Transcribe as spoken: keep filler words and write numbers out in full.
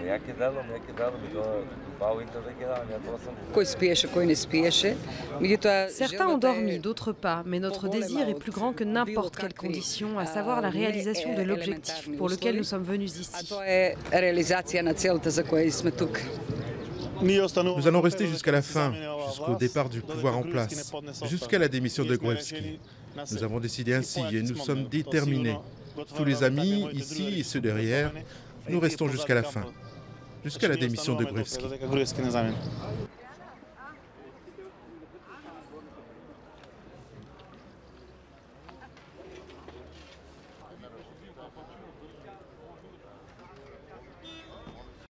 Certains ont dormi, d'autres pas, mais notre désir est plus grand que n'importe quelle condition, à savoir la réalisation de l'objectif pour lequel nous sommes venus ici. Nous allons rester jusqu'à la fin, jusqu'au départ du pouvoir en place, jusqu'à la démission de Gruevski. Nous avons décidé ainsi et nous sommes déterminés. Tous les amis, ici et ceux derrière, nous restons jusqu'à la fin, jusqu'à la démission de Gruevski.